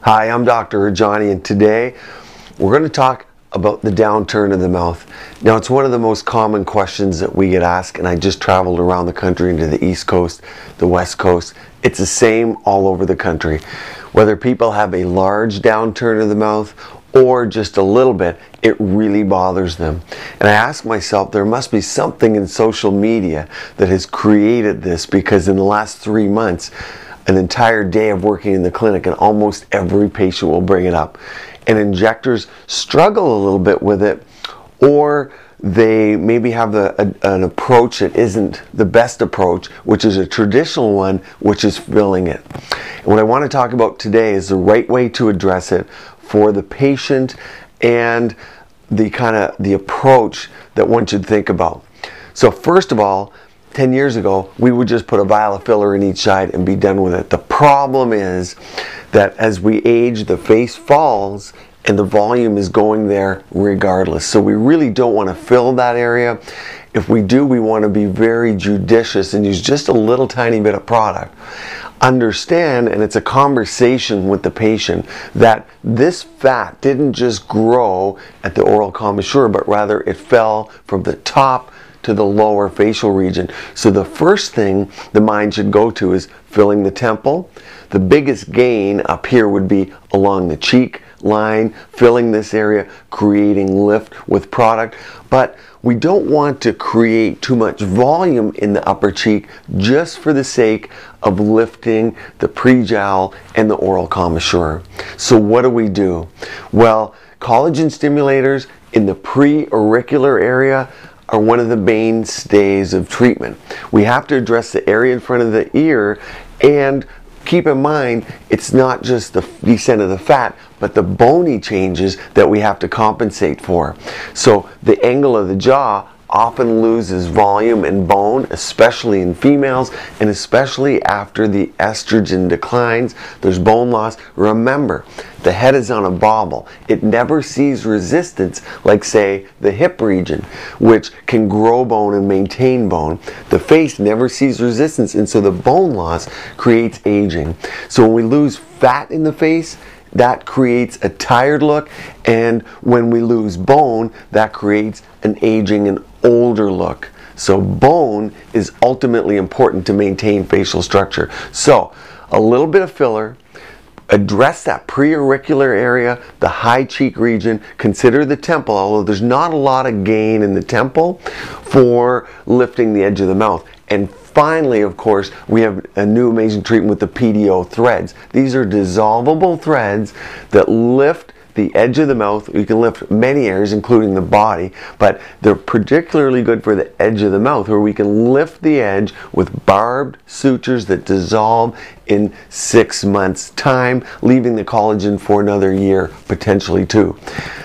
Hi, I'm Dr. Rajani, and today we're going to talk about the downturn of the mouth. Now, it's one of the most common questions that we get asked, and I just traveled around the country into the East Coast, the West Coast. It's the same all over the country. Whether people have a large downturn of the mouth or just a little bit, it really bothers them. And I ask myself, there must be something in social media that has created this, because in the last 3 months, an entire day of working in the clinic, and almost every patient will bring it up. And injectors struggle a little bit with it, or they maybe have an approach that isn't the best approach, which is a traditional one, which is filling it. And what I want to talk about today is the right way to address it for the patient, and the approach that one should think about. So first of all, 10 years ago, we would just put a vial of filler in each side and be done with it. The problem is that as we age, the face falls and the volume is going there regardless. So we really don't want to fill that area. If we do, we want to be very judicious and use just a little tiny bit of product. Understand, and it's a conversation with the patient, that this fat didn't just grow at the oral commissure, but rather it fell from the top to the lower facial region. So the first thing the mind should go to is filling the temple. The biggest gain up here would be along the cheek line, filling this area, creating lift with product. But we don't want to create too much volume in the upper cheek just for the sake of lifting the pre-jowl and the oral commissure. So what do? Well, collagen stimulators in the pre-auricular area are one of the mainstays of treatment. We have to address the area in front of the ear, and keep in mind, it's not just the descent of the fat, but the bony changes that we have to compensate for. So the angle of the jaw often loses volume and bone, especially in females, and especially after the estrogen declines, there's bone loss. Remember, the head is on a bobble. It never sees resistance like, say, the hip region, which can grow bone and maintain bone. The face never sees resistance, and so the bone loss creates aging. So when we lose fat in the face, that creates a tired look, and when we lose bone, that creates an aging and older look. So bone is ultimately important to maintain facial structure. So a little bit of filler, address that pre-auricular area, the high cheek region, consider the temple, although there's not a lot of gain in the temple for lifting the edge of the mouth. And finally, of course, we have a new amazing treatment with the PDO threads. These are dissolvable threads that lift the edge of the mouth. You can lift many areas, including the body, but they're particularly good for the edge of the mouth, where we can lift the edge with barbed sutures that dissolve in 6 months' time, leaving the collagen for another year, potentially too.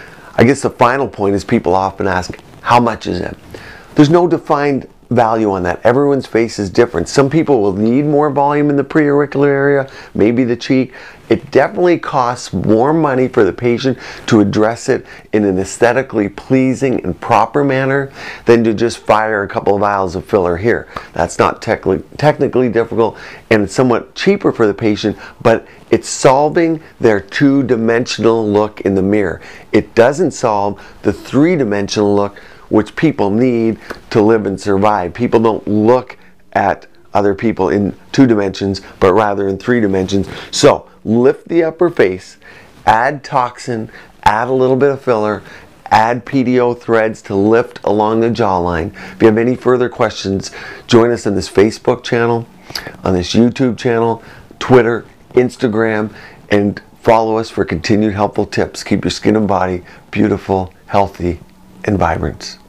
I guess the final point is, people often ask, how much is it? There's no defined value on that. Everyone's face is different. Some people will need more volume in the pre-auricular area, maybe the cheek. It definitely costs more money for the patient to address it in an aesthetically pleasing and proper manner than to just fire a couple of vials of filler here. That's not technically difficult, and it's somewhat cheaper for the patient, but it's solving their two-dimensional look in the mirror. It doesn't solve the three-dimensional look which people need to live and survive. People don't look at other people in 2 dimensions, but rather in 3 dimensions. So lift the upper face, add toxin, add a little bit of filler, add PDO threads to lift along the jawline. If you have any further questions, join us on this Facebook channel, on this YouTube channel, Twitter, Instagram, and follow us for continued helpful tips. Keep your skin and body beautiful, healthy, and vibrant.